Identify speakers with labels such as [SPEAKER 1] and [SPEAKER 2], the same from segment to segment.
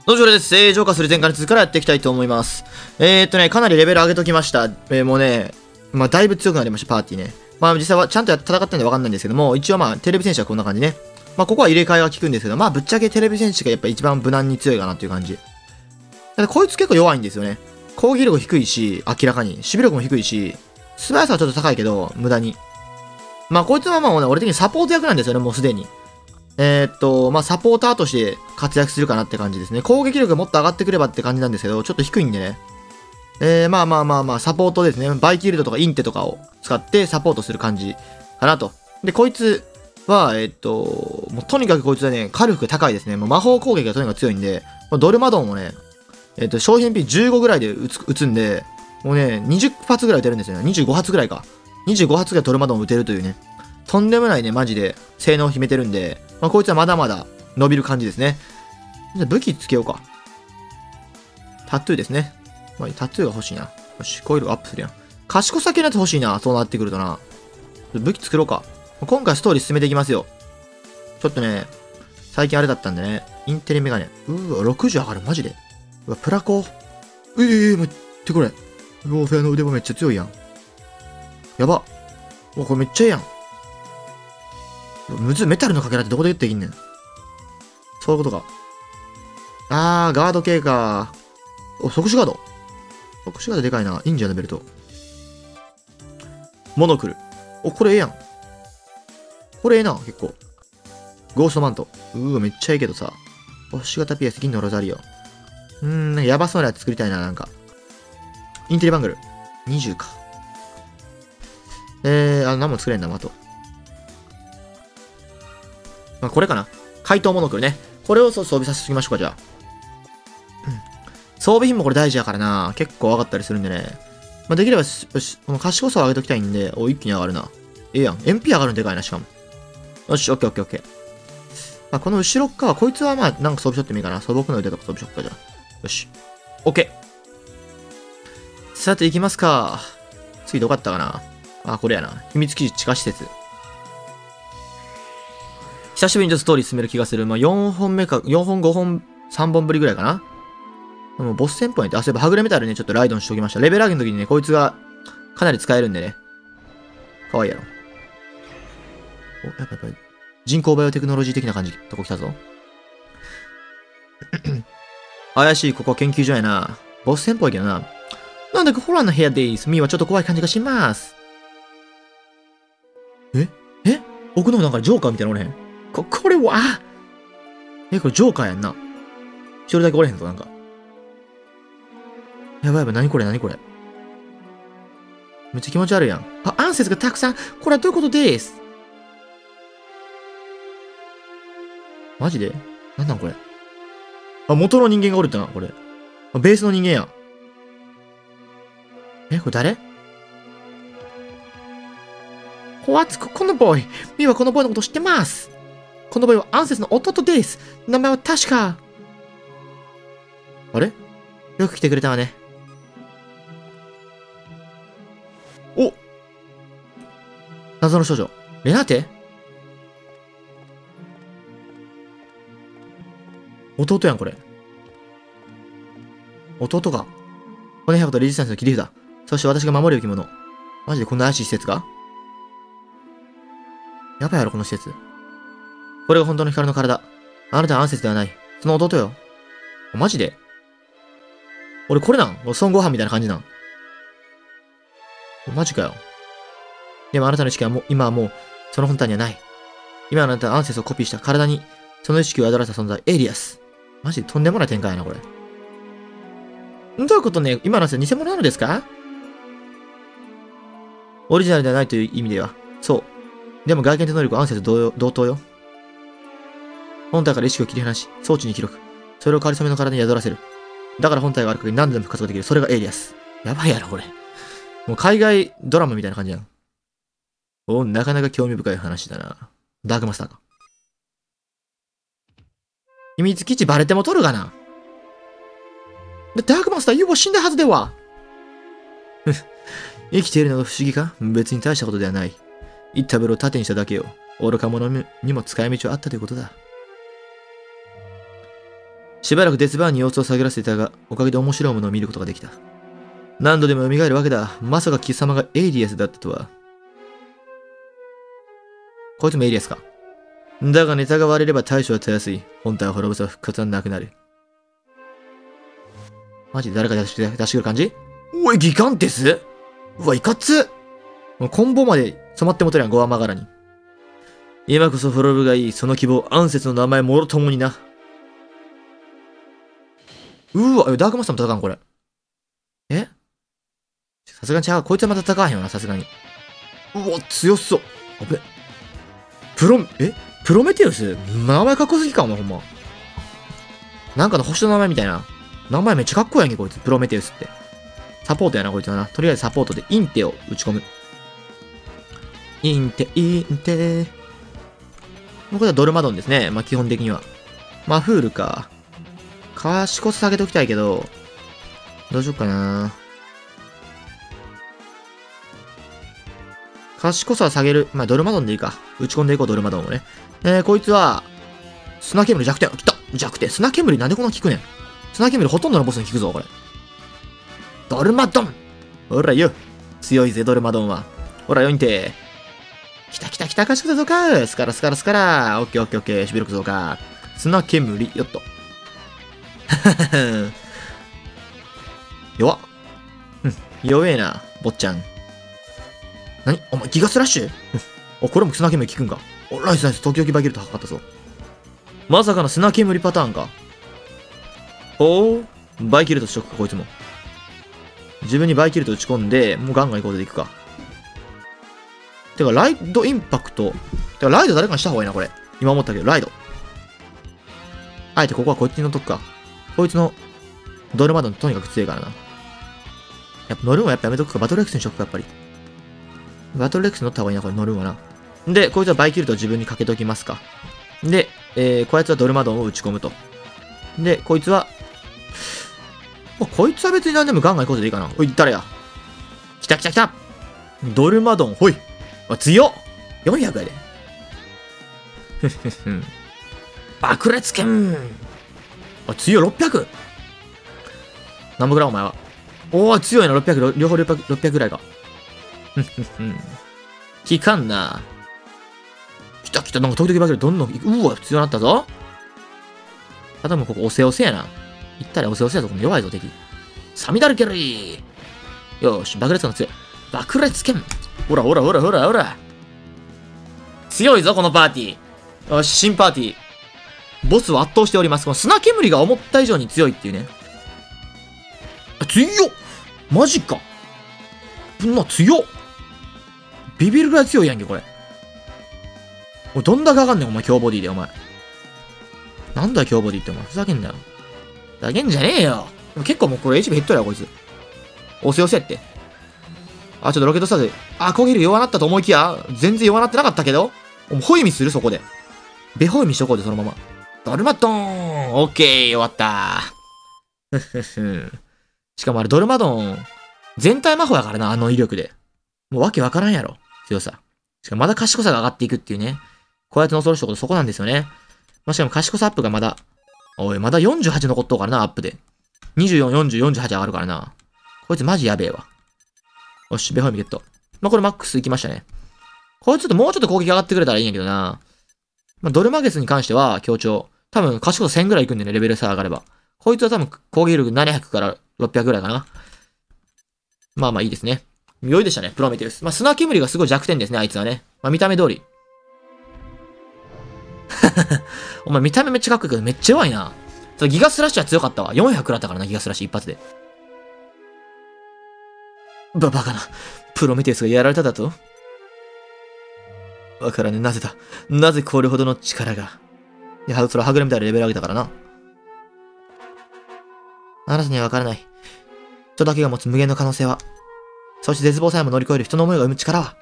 [SPEAKER 1] どうもです。浄化する前回の続きからやっていきたいと思います。かなりレベル上げときました。もうね、だいぶ強くなりました、パーティーね。実際はちゃんと戦ってんでわかんないんですけども、一応テレビ戦士はこんな感じね。ここは入れ替えが効くんですけど、ぶっちゃけテレビ戦士がやっぱ一番無難に強いかなっていう感じ。こいつ結構弱いんですよね。攻撃力低いし、明らかに。守備力も低いし、素早さはちょっと高いけど、無駄に。こいつはもうね、俺的にサポート役なんですよね、もうすでに。サポーターとして活躍するかなって感じですね。攻撃力がもっと上がってくればって感じなんですけど、ちょっと低いんでね。サポートですね。バイキルドとかインテとかを使ってサポートする感じかなと。で、こいつは、もうとにかくこいつはね、火力高いですね。もう魔法攻撃がとにかく強いんで、ドルマドンをね、消費 MP15 ぐらいで撃つんで、もうね、20発ぐらい撃てるんですよね。25発ぐらいか。25発ぐらいドルマドンを撃てるというね。とんでもないね、マジで性能を秘めてるんで、こいつはまだまだ伸びる感じですね。じゃあ武器つけようか。タトゥーですね。タトゥーが欲しいな。よし、コイルアップするやん。賢さ系のやつ欲しいな。そうなってくるとな。武器作ろうか。今回ストーリー進めていきますよ。ちょっとね、最近あれだったんでね。インテリメガネ。60上がる。マジで。プラコ。待ってこれ。ウォーフェアの腕もめっちゃ強いやん。やば。これめっちゃええやん。メタルのかけらってどこでできんねん。そういうことか。ガード系か。即死ガード。即死ガードでかいな。インジャーのベルト。モノクル。これええやん。これええな、結構。ゴーストマント。めっちゃええけどさ。星型ピアス、銀のロザリオ。やばそうなやつ作りたいな、なんか。インテリバングル。20か。何も作れんな、あと。これかな。怪盗モノクルね。これを装備させておきましょうか、じゃあ。装備品もこれ大事やからな。結構上がったりするんでね。できれば、この賢さを上げときたいんで、一気に上がるな。ええやん。MP 上がるんでかいな、しかも。よし、オッケーオッケーオッケー。この後ろっ側、こいつはなんか装備しとってもいいかな。素朴な腕とか装備しとくか、じゃあ。よし。オッケー。さて、行きますか。次どこだったかな。これやな。秘密基地地下施設。久しぶりにちょっとストーリー進める気がする。4本目か、4本、5本、3本ぶりぐらいかな。もうボス戦法にって、そういえばはぐれメタルね、ちょっとライドンしておきました。レベル上げの時にね、こいつがかなり使えるんでね。かわいいやろ。やっぱ人工バイオテクノロジー的な感じ、とこ来たぞ。怪しい、ここ研究所やな。ボス戦っぽいけどな。なんだかホラーの部屋です。ミーはちょっと怖い感じがします。奥の方なんかジョーカーみたいなおれへん。これはこれジョーカーやんな。一人だけおれへんぞ、なんか。やばい、何これ。めっちゃ気持ち悪いやん。アンセスがたくさん。これはどういうことです。マジでなんこれ。元の人間がおるってな、これ。ベースの人間やん。これ誰？このボーイ。ミーはこのボーイのこと知ってます。このボーイはアンセスの弟です。名前は確か。あれ？よく来てくれたわね。謎の少女。レナテ？弟やん、これ。弟が。骨箱とレジスタンスの切り札。そして私が守る生き物。マジでこんな怪しい施設か？やばいやろ、この施設。これが本当の光の体。あなたはアンセスではない。その弟よ。マジで？俺これなん？孫悟飯みたいな感じなん？マジかよ。でもあなたの意識は今はもう、その本体にはない。今あなたはアンセスをコピーした体に、その意識を宿らせた存在、エイリアス。マジでとんでもない展開やな、これ。どういうことね？今のアンセス偽物なのですか？オリジナルではないという意味では。そう。でも外見と能力はアンセス同等よ。本体から意識を切り離し、装置に記録。それを仮初めの体に宿らせる。だから本体がある限り何度でも復活ができる。それがエイリアス。やばいやろ、これ。もう海外ドラマみたいな感じやん。なかなか興味深い話だな。ダークマスターか。秘密基地バレても取るがな。ダークマスター、ユーは死んだはずでは。生きているのが不思議か？別に大したことではない。言ったブロを盾にしただけよ。愚か者にも使い道はあったということだ。 しばらくデスバーンに様子を探らせていたが、おかげで面白いものを見ることができた。何度でも蘇るわけだ。まさか貴様がエイリアスだったとは。こいつもエイリアスか。だがネタが割れれば対処はたやすい。本体を滅ぼせば復活はなくなる。マジで誰か出してくる感じ？おい、ギガンテス？うわ、いかつ！コンボまで染まってもとるやん、ゴアマガラに。今こそ滅ぶがいい。その希望、アンセスの名前もろともにな。うわ、ダークマスターも戦うんこれ。え？さすがに違う。こいつはまた戦わへんよな、さすがに。うわ、強そう。あべ。プロメテウス？名前かっこすぎか、お前ほんま。なんかの星の名前みたいな。名前めっちゃかっこいいやんけ、こいつ。プロメテウスって。サポートやな、こいつはな。とりあえずサポートでインテを打ち込む。インテ。これはドルマドンですね。まあ、基本的には。マフールか。賢さ下げておきたいけど、どうしよっかな。賢さは下げる。まあ、ドルマドンでいいか。打ち込んでいこう、ドルマドンをね。こいつは、砂煙弱点。来た弱点。砂煙なんでこんな効くねん。砂煙ほとんどのボスに効くぞ、これ。ドルマドンほらよ。強いぜ、ドルマドンは。ほらよいんて。来た、賢さ増加。スカラ。オッケー。守備力増加。砂煙、よっと。弱っ。弱えな、坊ちゃん。何お前、ギガスラッシュお、これも砂煙効くんか。お、ナイス。時々バギルと測ったぞ。まさかの砂煙パターンか。おー、バイキルトしとくか、こいつも。自分にバイキルト打ち込んで、もうガンガン行こうでいくか。てか、ライドインパクト。てか、ライド誰かにした方がいいな、これ。今思ったけど、ライド。あえてここはこっちに乗っとくか。こいつの、ドルマドンとにかく強いからな。やっぱ乗るんはやっぱやめとくか。バトルレックスにしとくか、やっぱり。バトルレックス乗った方がいいな、これ乗るんはな。で、こいつはバイキルトを自分にかけときますか。で、こいつはドルマドンを打ち込むと。で、こいつは、こいつは別に何でもガンガン行こうでいいかな。おい、誰や。来た。ドルマドン、ほい。強っ !400 やで。爆裂剣強い 600! 何ぼぐらいお前は。おー、強いな、600、両方600ぐらいか。効かんな。来た、なんか時々バケルどんどん、うわ、強くなったぞ。ただもうここ、おせやな。行ったらおせやぞ、この弱いぞ、敵。サミダルケリーよし、爆裂剣の強い。爆裂剣ほら。強いぞ、このパーティー。よし、新パーティー。ボスを圧倒しております。この砂煙が思った以上に強いっていうね。強っマジか強っビビるぐらい強いやんけ、これ。おい、どんだけ上がんねん、お前、強ボディで、お前。なんだよ、強ボディって、お前。ふざけんなよ。ふざけんじゃねえよ。でも結構もうこれ HP 減っとるやこいつ。押せって。あ、ちょっとロケットスタートで。あ、攻撃力弱なったと思いきや、全然弱なってなかったけど。ホイミするそこで。ベホイミしとこうで、そのまま。ドルマドンオッケー終わったしかもあれドルマドン、全体魔法やからな、あの威力で。もうわけわからんやろ。強さ。しかもまだ賢さが上がっていくっていうね。こうやって恐ろしいことそこなんですよね。まあ、しかも賢さアップがまだ、おい、まだ48残っとうからな、アップで。24、40、48上がるからな。こいつマジやべえわ。よし、ベホイミゲット。まあ、これマックスいきましたね。こいつもうちょっと攻撃上がってくれたらいいんやけどな。まあ、ドルマゲスに関しては強調。多分賢さ1000ぐらいいくんでね、レベルさえ上がれば。こいつは多分攻撃力700から600ぐらいかな。まあいいですね。良いでしたね、プロメテウス。まあ、砂煙がすごい弱点ですね、あいつはね。まあ、見た目通り。お前見た目めっちゃかっこいいけどめっちゃ弱いな。ギガスラッシュは強かったわ。400だったからな、ギガスラッシュ一発で。バカな。プロメテウスがやられただとわからね、なぜだ。なぜこれほどの力が。いや、それははぐれみたいなレベル上げたからな。あなたにはわからない。人だけが持つ無限の可能性は。そして絶望さえも乗り越える人の思いが生む力は。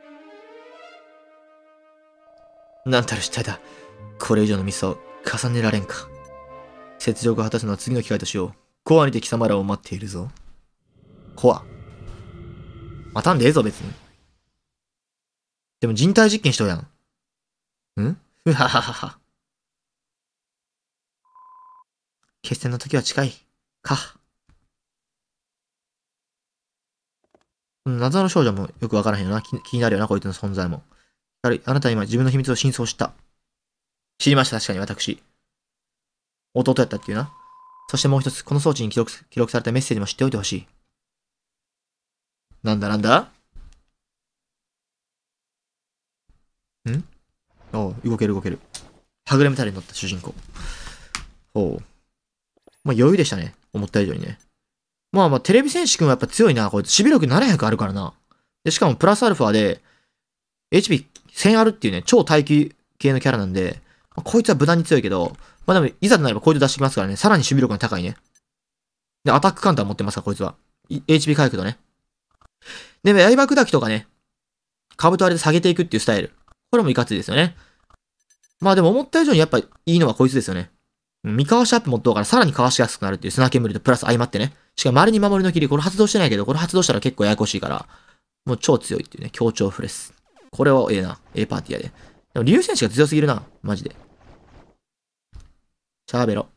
[SPEAKER 1] なんたる失態だ。これ以上のミスを重ねられんか。雪辱を果たすのは次の機会としよう。コアにて貴様らを待っているぞ。コア。待たんでええぞ、別に。でも人体実験しとるやん。んふはははは。 決戦の時は近い。か。謎の少女もよくわからへんよな。気になるよな、こいつの存在も。あなたは今自分の秘密を真相を知った。知りました、確かに私。弟やったっていうな。そしてもう一つ、この装置に記録されたメッセージも知っておいてほしい。なんだおう、動ける。はぐれメタルに乗った主人公。おう。まあ余裕でしたね。思った以上にね。まあテレビ戦士くんはやっぱ強いな。こいつ、守備力700あるからな。で、しかもプラスアルファで、HP1000 あるっていうね、超耐久系のキャラなんで、こいつは無難に強いけど、まあでも、いざとなればこいつ出してきますからね。さらに守備力が高いね。で、アタックカウンター持ってますから、こいつは。HP 回復とね。で、刃砕きとかね、兜割りで下げていくっていうスタイル。これもいかついですよね。まあでも思った以上にやっぱいいのはこいつですよね。見かわしアップ持っとうからさらにかわしやすくなるっていう砂煙とプラス相まってね。しかも周りに守りの霧、これ発動してないけど、これ発動したら結構ややこしいから、もう超強いっていうね、強調フレス。これはええな。パーティーやで。でも、竜戦士が強すぎるな。マジで。シャーベロ。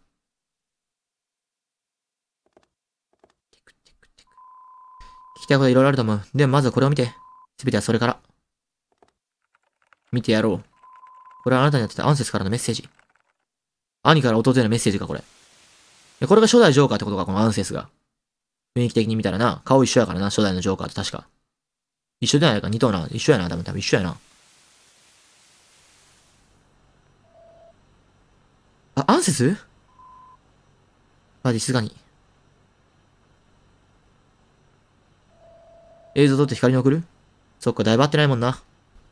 [SPEAKER 1] 聞きたいこといろいろあると思う。でもまずはこれを見て。すべてはそれから。見てやろう。これはあなたにやってたアンセスからのメッセージ。兄から弟へのメッセージか、これ。これが初代ジョーカーってことか、このアンセスが。雰囲気的に見たらな、顔一緒やからな、初代のジョーカーと確か。一緒じゃないか、似とうな。一緒やな、多分一緒やな。あ、アンセスバディ、静かに。映像撮って光に送る？そっか、だいぶ合ってないもんな。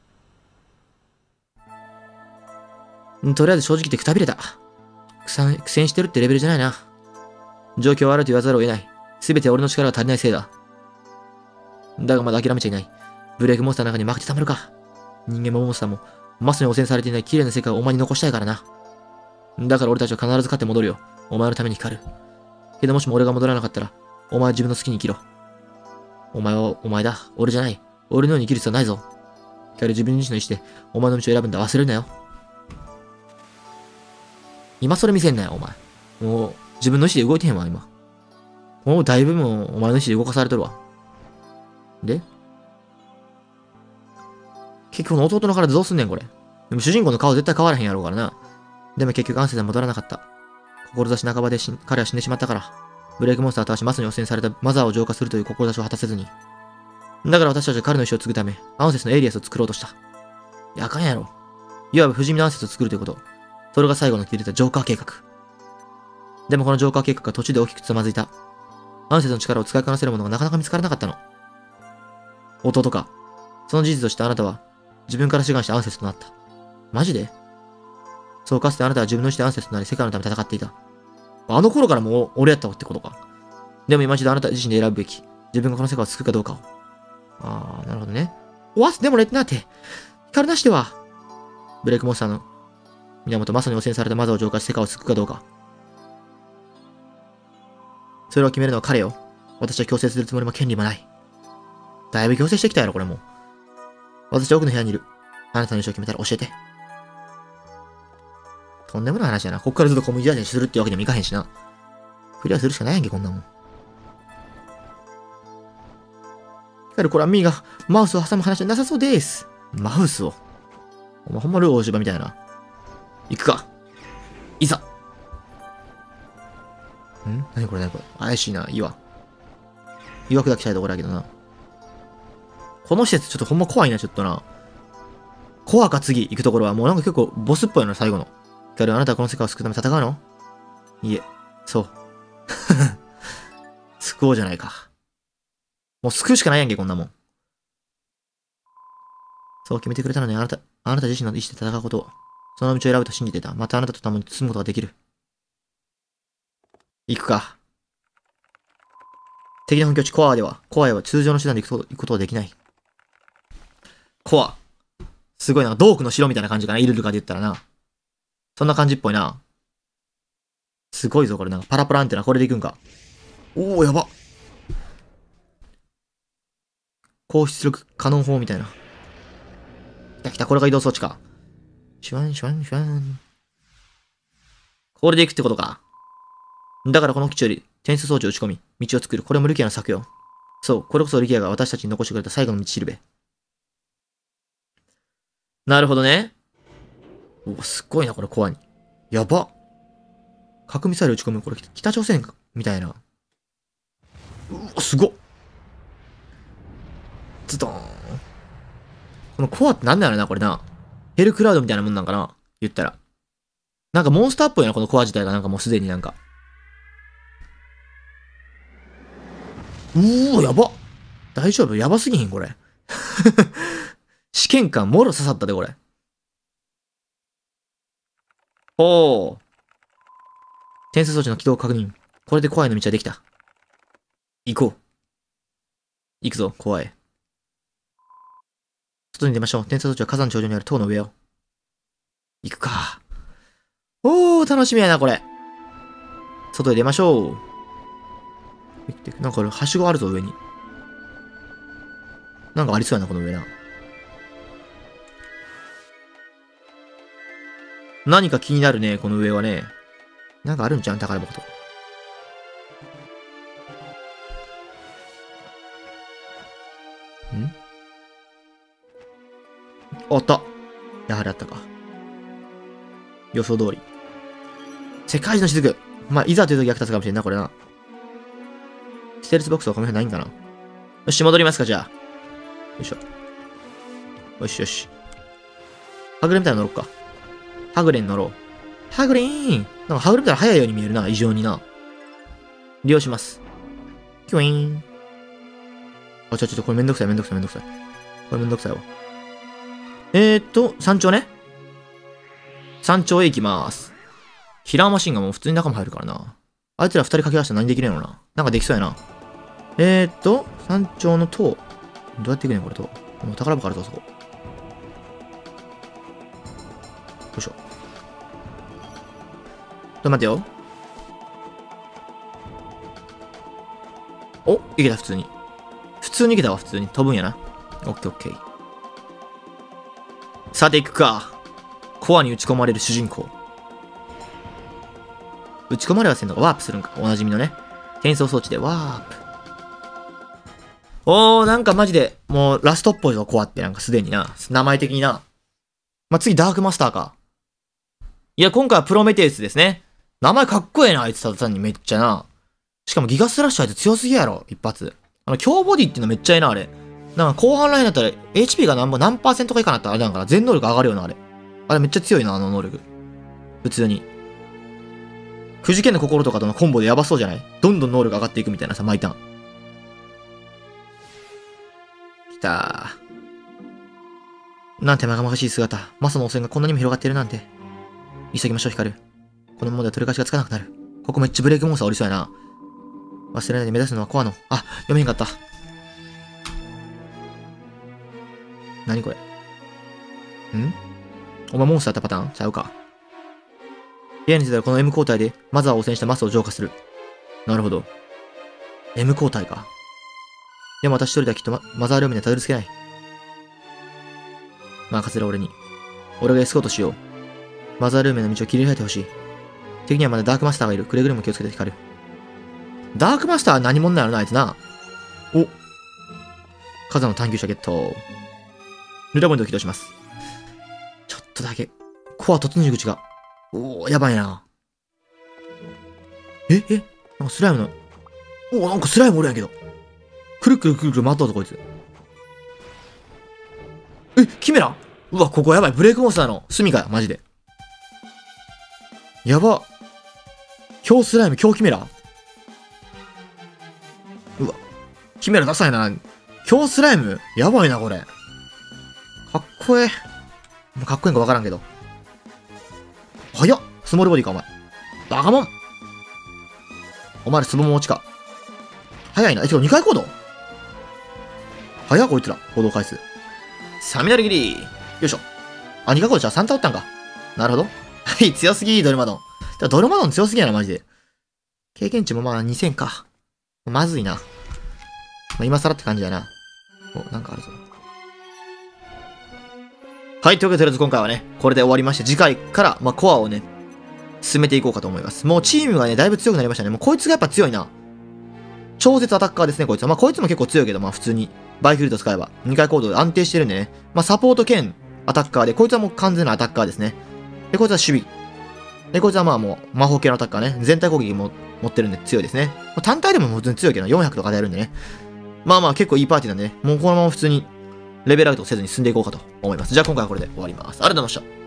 [SPEAKER 1] とりあえず正直言ってくたびれた。苦戦してるってレベルじゃないな。状況はあると言わざるを得ない。すべて俺の力が足りないせいだ。だがまだ諦めちゃいない。ブレイクモンスターの中に負けてたまるか。人間もモンスターも、マスに汚染されていない綺麗な世界をお前に残したいからな。だから俺たちは必ず勝って戻るよ。お前のために光る。けどもしも俺が戻らなかったら、お前は自分の好きに生きろ。お前はお前だ。俺じゃない。俺のように生きる必要はないぞ。光自分自身の意志で、お前の道を選ぶんだ。忘れるなよ。今それ見せんなよ、お前。もう、自分の意志で動いてへんわ、今。もうだいぶもう、お前の意志で動かされとるわ。で結局この弟の体どうすんねん、これ。でも主人公の顔絶対変わらへんやろうからな。でも結局アンセスは戻らなかった。志半ばで彼は死んでしまったから。ブレイクモンスターと私マスに汚染されたマザーを浄化するという志を果たせずに。だから私たちは彼の意志を継ぐため、アンセスのエリアスを作ろうとした。いや、あかんやろ。いわば不死身のアンセスを作るということ。それが最後の切り出たジョーカー計画。でもこのジョーカー計画が途中で大きくつまずいた。アンセスの力を使いこなせるものがなかなか見つからなかったの。弟か。その事実としてあなたは、自分から志願してアンセスとなった。マジで？そう、かつてあなたは自分の意志でアンセスとなり世界のため戦っていた。あの頃からもう俺やったってことか。でも今一度あなた自身で選ぶべき。自分がこの世界を救うかどうかを。あー、なるほどね。でもレッドナーテ。光なしでは。ブレイクモンスターの源まさに汚染されたマザーを浄化し世界を救うかどうか。それを決めるのは彼よ。私は強制するつもりも権利もない。だいぶ強制してきたやろ、これも。私は奥の部屋にいる。あなたの意思を決めたら教えて。とんでもない話やな。こっからずっとコミュニティアジにするってわけにもいかへんしな。クリアするしかないやんけ、こんなもん。これはミーがマウスを挟む話じゃなさそうです。マウスを。お前ほんまルー大芝みたいな。行くか。いざ。何これ。怪しいな。いいわ。曰くだけしたいところだけどな。この施設ちょっとほんま怖いな、ちょっとな。コアか次行くところはもうなんか結構ボスっぽいの、最後の。あなたはこの世界を救うため戦うの？いえ、そう。救おうじゃないか。もう救うしかないやんけ、こんなもん。そう決めてくれたのにあなた自身の意志で戦うことを。その道を選ぶと信じてた。またあなたと共に進むことができる。行くか。敵の本拠地コアへは通常の手段で行くことはできない。コア。すごいな。ドークの城みたいな感じかな。イルルカで言ったらな。そんな感じっぽいな。すごいぞ、これなんかパラパラアンテナ、これで行くんか。おー、やば。高出力カノン砲みたいな。来た、これが移動装置か。シュワンシュワンシュワン。これで行くってことか。 だからこの基地より転送装置を打ち込み、道を作る。これもルキアの策よ。そう、これこそルキアが私たちに残してくれた最後の道しるべ。なるほどね。うわ、すっごいな、これコアに。やば。核ミサイル打ち込む。これ北朝鮮みたいな。うわ、すごっ。ズドーン。このコアってなんだろうな、これな。ヘルクラウドみたいなもんなんかな言ったら。なんかモンスターっぽいな、このコア自体がなんかもうすでになんか。やば。大丈夫やばすぎひんこれ。試験官、もろ刺さったで、これ。おー。転送装置の起動確認。これでコアへの道はできた。行こう。行くぞ、コアへ。外に出ましょう。転送装置は火山頂上にある塔の上を。行くか。おー、楽しみやな、これ。外へ出ましょう。なんかこれ、はしごあるぞ、上に。なんかありそうやな、この上な。何か気になるね、この上はね。なんかあるんじゃん、宝箱と。あった。やはりあったか。予想通り。世界一の雫。まあ、いざという時役立つかもしれんな、これな。ステルスボックスはこの辺ないんかな。よし、戻りますか、じゃあ。よいしょ。よしよし。はぐれみたいなの乗ろっか。はぐれに乗ろう。はぐれーん。なんかはぐれみたいな速いように見えるな、異常にな。利用します。キュイーン。あ、ちょ、これめんどくさい。これめんどくさいわ。山頂ね。山頂へ行きまーす。キラーマシンがもう普通に仲間入るからな。あいつら二人掛け合わせたら何できるのな。なんかできそうやな。山頂の塔。どうやって行くねん、これ塔。もう宝箱あるぞ、そこ。よいしょ。待ってよ。お、行けた、普通に。普通に行けたわ、普通に。飛ぶんやな。オッケーオッケー。さて行くか。コアに打ち込まれる主人公。打ち込まれはせんのかワープするんか。おなじみのね。転送装置でワープ。なんかマジで、もうラストっぽいぞ、コアってなんかすでにな。名前的にな。まあ、次ダークマスターか。いや、今回はプロメテウスですね。名前かっこええな、あいつただ単にめっちゃな。しかもギガスラッシュあいつ強すぎやろ、一発。強ボディっていうのめっちゃええな、あれ。なんか後半ラインだったら HP が何%かいかなったらあれなんかな。全能力上がるよな、あれ。あれめっちゃ強いな、あの能力。普通に。藤剣の心とかとのコンボでやばそうじゃない？どんどん能力上がっていくみたいなさ、毎ターン。きたー。なんてまがまがしい姿。マサの汚染がこんなにも広がっているなんて。急ぎましょう、ヒカル。このままでは取り返しがつかなくなる。ここめっちゃブレイクモンスターおりそうやな。忘れないで目指すのはコアの。あ、読めへんかった。何これ？お前モンスターやったパターンちゃうか。部屋に着いたらこの M 抗体でマザーを汚染したマスを浄化する。なるほど。M 抗体か。でも私一人ではきっとマザールームにはたどり着けない。任せろ俺に。俺がエスコートしよう。マザールームへの道を切り開いてほしい。敵にはまだダークマスターがいる。くれぐれも気をつけて光る。ダークマスターは何者なのな、あいつな。お。火山の探求者ゲット。ルダポイントを起動します。ちょっとだけ。コア突入口が。やばいな。なんかスライムの。なんかスライムおるやんけど。くるくる回ったぞ、こいつ。キメラ？ここやばい。ブレイクモンスターの隅かよ、マジで。やば。強スライム、強キメラ？キメラダサいな。強スライム？やばいな、これ。かっこええ。かっこいいんかわからんけど。早っ！スモールボディか、お前。バカモン！お前らスモモ落ちか。早いな。2回行動？早っ、こいつら。行動回数。サミナルギリ。よいしょ。2回行動じゃあ3体おったんか。なるほど。はい、強すぎ、ドルマドン。ドルマドン強すぎやな、マジで。経験値もまあ2000か。まずいな。今更って感じやな。なんかあるぞ。はい、というわけでとりあえず今回はね、これで終わりまして、次回から、コアをね、 進めていこうかと思います。もうチームがね、だいぶ強くなりましたね。もうこいつがやっぱ強いな。超絶アタッカーですね、こいつは。まあ、こいつも結構強いけど、まあ、普通に、バイフィールド使えば、2回行動で安定してるんでね。まあ、サポート兼アタッカーで、こいつはもう完全なアタッカーですね。で、こいつは守備。で、こいつはまあもう、魔法系のアタッカーね。全体攻撃も持ってるんで強いですね。まあ、単体でも普通に強いけど、400とかでやるんでね。まあまあ、結構いいパーティーなんでね。もうこのまま普通に、レベルアウトせずに進んでいこうかと思います。じゃあ今回はこれで終わります。ありがとうございました。